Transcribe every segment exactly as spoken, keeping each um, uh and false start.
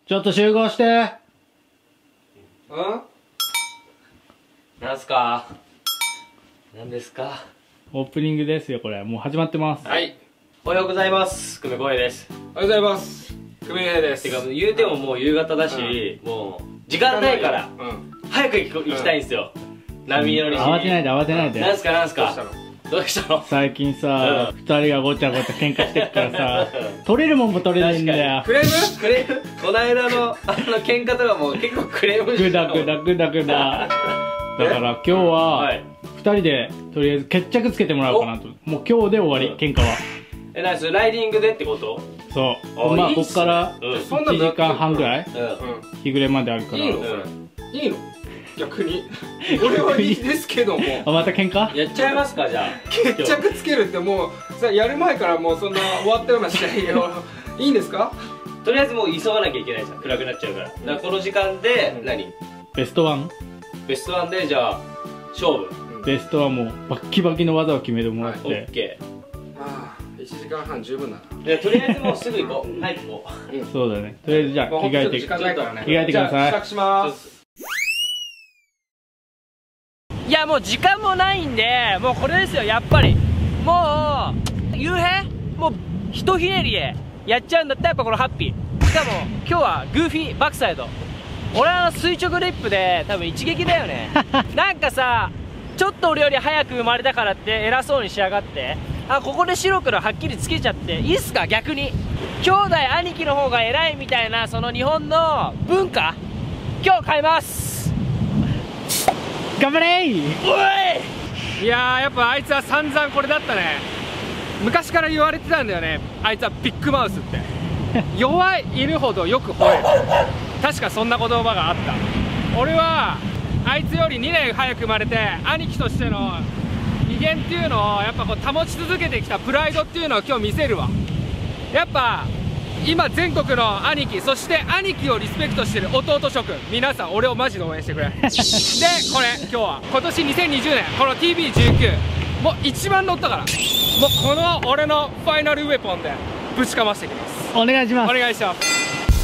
ちょっと集合して。 うん？なんすか？なんですか？ オープニングですよ、これ。もう始まってます。 はい。おはようございます。久米光栄です。 おはようございます。久米平です。 てか、言うてももう夕方だし、うん、もう、時間ないから、うん、早く行きたいんですよ。うん、波乗りし。 慌てないで、慌てないで。 なんすか、なんすか。どうしたの？ 最近さ、二、うん、人がごちゃごちゃ喧嘩してるからさ、取れるもんも取れないんだよ。 クレーム？クレーム？この間の、あの喧嘩とかも結構クレームグダグダグダグダ。だから今日は、二人でとりあえず決着つけてもらおうかなと。もう今日で終わり、喧嘩は。 え、なにそれ、ライディングでってこと？ そう。まあ、こっからいちじかんはんぐらい日暮れまであるから。 いいの？いいの？逆に。俺はいいですけども。 あ、また喧嘩？ やっちゃいますか、じゃあ。 決着つけるってもう、さ、やる前からもうそんな終わったような試合を。いいんですか？ とりあえずもう急がなきゃいけないじゃん。暗くなっちゃうから。だからこの時間で、何？ ベストワン？ ベストワンで、じゃあ、勝負。 ベストはもうバッキバキの技を決めてもらって。 オッケー。 ああ、いちじかんはん十分だな。 いや、とりあえずもうすぐ行こう。早く行こう。 そうだね。とりあえずじゃあ着替えて。 時間ないからね。 着替えてください。 支度します。 いや、もう時間もないんで、もうこれですよ、やっぱり。もう、夕平もう、ひとひねりでやっちゃうんだったらやっぱこのハッピー。しかも、今日はグーフィーバックサイド。俺あの垂直リップで多分一撃だよね。なんかさ、ちょっと俺より早く生まれたからって偉そうにしやがって、あ、ここで白黒はっきりつけちゃっていいっすか？逆に兄弟兄貴の方が偉いみたいな、その日本の文化、今日変えます。 頑張れー。 おい。いやー、やっぱあいつは散々これだったね。昔から言われてたんだよね、あいつはビッグマウスって。弱い犬ほどよく吠える。確かそんな言葉があった。俺はあいつよりにねん早く生まれて、兄貴としての威厳っていうのをやっぱこう保ち続けてきたプライドっていうのを今日見せるわ。やっぱ今全国の兄貴、そして兄貴をリスペクトしてる弟諸君、皆さん俺をマジで応援してくれ。でこれ今日は今年にせんにじゅうねんこの ティービーじゅうきゅう もう一番乗ったから、もうこの俺のファイナルウェポンでぶちかましていきます。 お願いします。 お願いします。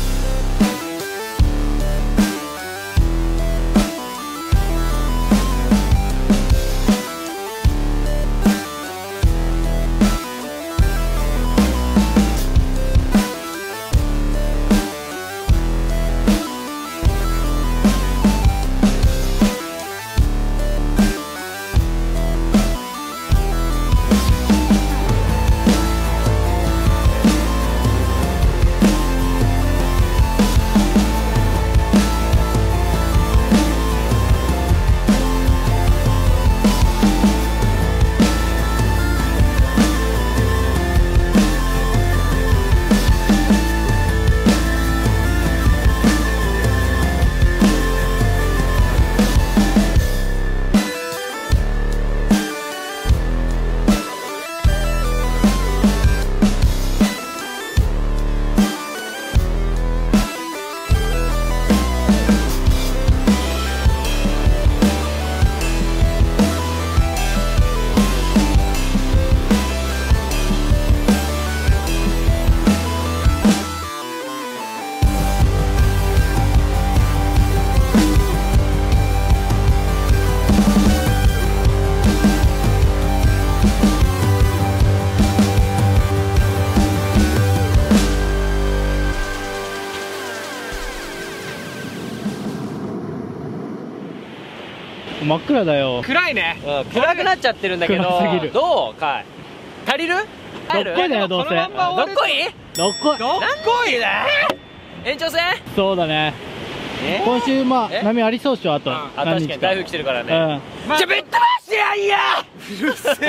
真っ暗だよ。 暗いね。 うん、暗くなっちゃってるんだけど、どうかい？足りる？ どっこいだよ、どうせ。 どっこい？ どっこい。 どっこいだ。延長戦？ そうだね。今週まあ波ありそうっしょ、あと。 あ、確かに台風来てるからね。じゃあぶっ飛ばしてやんや。うるせ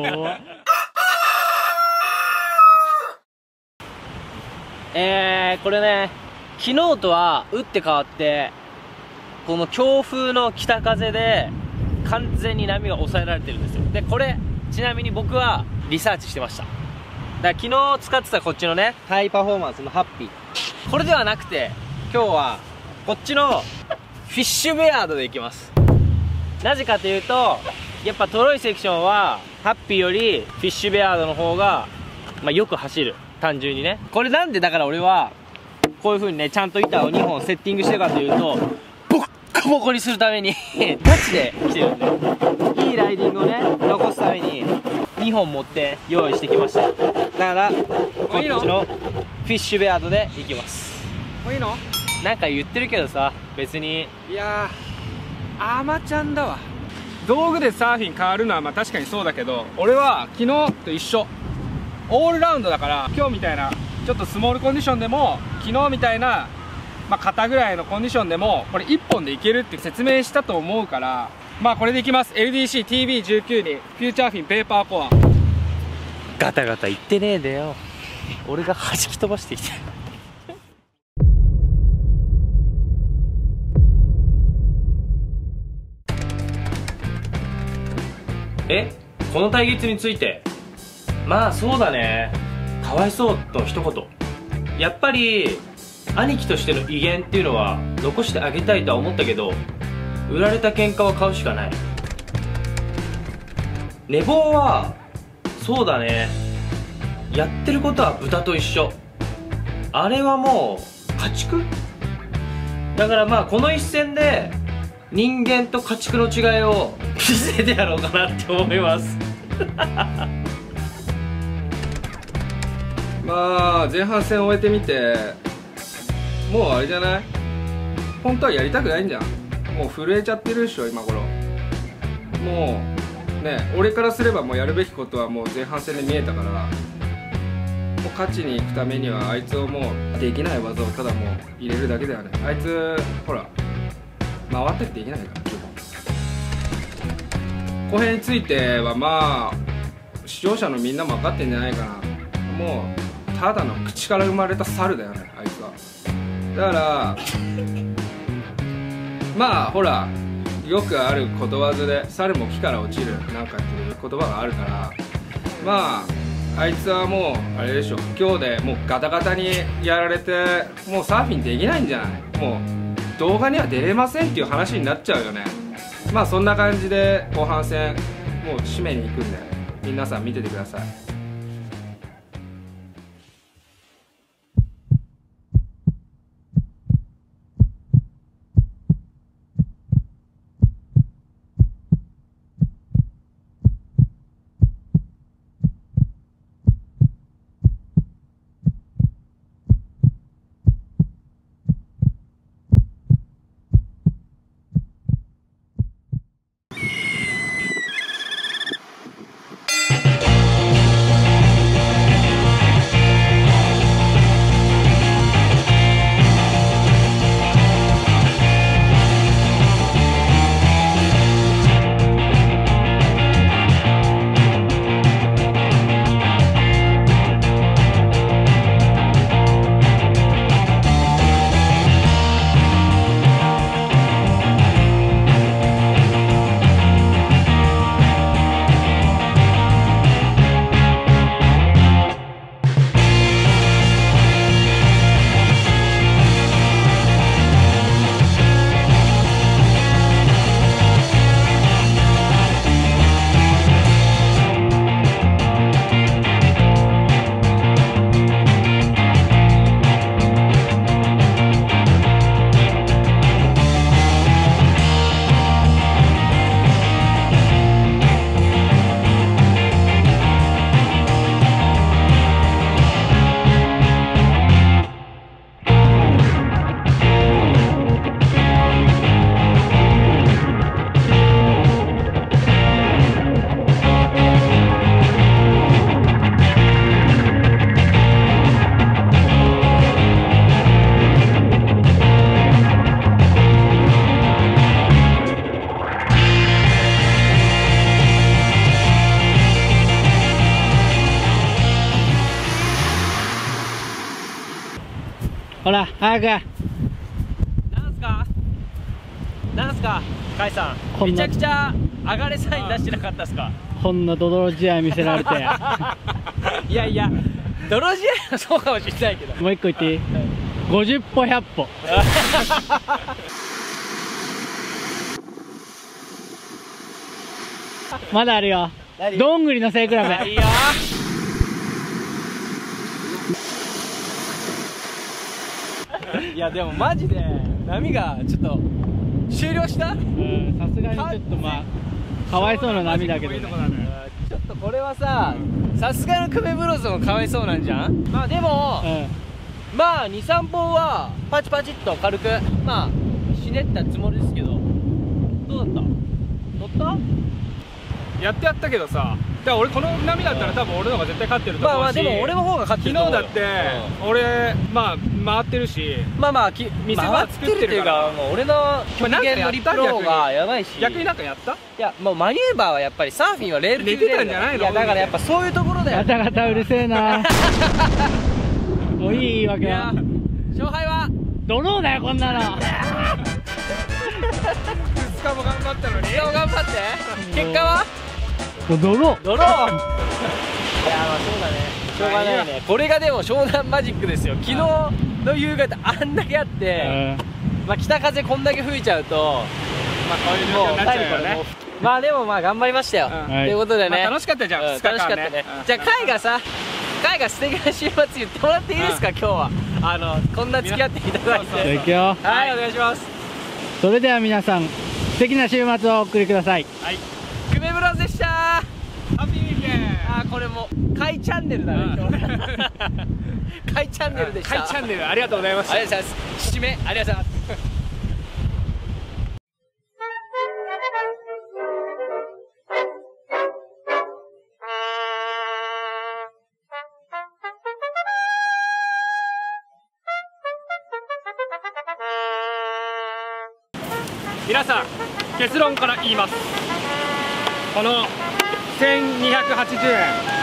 え。えー、これね、昨日とは打って変わってこの強風の北風で完全に波が抑えられてるんですよ。でこれちなみに僕はリサーチしてました。だから昨日使ってたこっちのねハイパフォーマンスのハッピー、これではなくて今日はこっちのフィッシュベアードでいきます。なぜかというと、やっぱトロイセクションはハッピーよりフィッシュベアードの方が、まあ、よく走る。単純にね。これなんでだから俺はこういう風にねちゃんと板をにほんセッティングしてるかというとボッコボコにするためにガチで来てるんで、いいライディングをね残すためににほん持って用意してきました。だからこっちのフィッシュベアードでいきます。 もういいの？ なんか言ってるけどさ、別に。 いやーアマちゃんだわ。道具でサーフィン変わるのはまあ確かにそうだけど、俺は昨日と一緒、オールラウンドだから、今日みたいなちょっとスモールコンディションでも、昨日みたいな、まあ、肩ぐらいのコンディションでもこれいっぽんでいけるって説明したと思うから、まあこれでいきます。 エルディーシーティービーじゅうきゅう にフューチャーフィンペーパーコア。 ガタガタ言ってねえでよ、俺が弾き飛ばしてきて。 え、この対決について、まあそうだね、かわいそうと一言。やっぱり兄貴としての威厳っていうのは残してあげたいとは思ったけど、売られた喧嘩は買うしかない。寝坊はそうだね、やってることは豚と一緒。あれはもう家畜だから、まあこの一戦で人間と家畜の違いを見せてやろうかなって思いますまあ前半戦終えてみて、もうあれじゃない、本当はやりたくないんじゃん。もう震えちゃってるでしょ今頃。もうね、俺からすればもうやるべきことはもう前半戦で見えたから、もう勝ちに行くためにはあいつをもうできない技をただもう入れるだけだよね。あいつほら回ったりできないから基本。後編についてはまあ視聴者のみんなも分かってんじゃないかな。もうただの口から生まれた猿だよねあいつは。だからまあほらよくあることわざで猿も木から落ちるなんかっていう言葉があるから、まああいつはもうあれでしょ、今日でもうガタガタにやられてもうサーフィンできないんじゃない。もう動画には出れませんっていう話になっちゃうよね。まあそんな感じで後半戦もう締めに行くんで皆さん見ててください。 ほら早く。 なんすかなんすかカイさん、 こんなめちゃくちゃ上がれサイン出してなかったっすか。 こんなドドロ試合見せられていやいや泥試合はそうかもしれないけど、 もう一個言っていい？ごじゅっぽひゃっぽまだあるよ。どんぐりの背比べ。 いいよ。 やでもマジで波がちょっと終了した。 うん、さすがにちょっとまあかわいそうな波だけどね。 ちょっとこれはさ、さすがのクメブロスもかわいそうなんじゃん。まあでも、うん、まあにさんぼんはパチパチっと軽くまあひねったつもりですけど、どうだった？乗った？ やってやったけどさ、だから俺この波だったら多分俺の方が絶対勝ってると思うし、 まあまあでも俺の方が勝ってると思うよ。 昨日だって俺まあ回ってるし、 まあまあき店は作ってるから、 もう俺の極限のリプローがやばいし、 逆になんかやった？ いやもうマニューバーはやっぱりサーフィンはレール寝てたんじゃないの？ いやだからやっぱそういうところだよ。 ガタガタうるせえな。もういい言い訳は。 勝敗はドローだよこんなの。 ふつかも頑張ったのに。 ふつかも頑張って。結果は？ ドロー。 ドロー。いやまあそうだね。しょうがないね。これがでも湘南マジックですよ。昨日の夕方あんだけあって、まあ北風こんだけ吹いちゃうと、まあこういう状況になっちゃうよね。 まあでもまあ頑張りましたよ。ということでね。 楽しかったじゃん。 楽しかったね。じゃあカイがさ、カイが素敵な週末言ってもらっていいですか今日は。あのこんな付き合っていただいて。 行くよ。 はいお願いします。 それでは皆さん素敵な週末をお送りください。 はい。 クメブロスでした。ハッピーウィーケン。 あこれもカイチャンネルだね今日。カイチャンネルでした。 カイチャンネルありがとうございました。 ありがとうございます。締めありがとうございます。 皆さん結論から言います。このせんにひゃくはちじゅうえん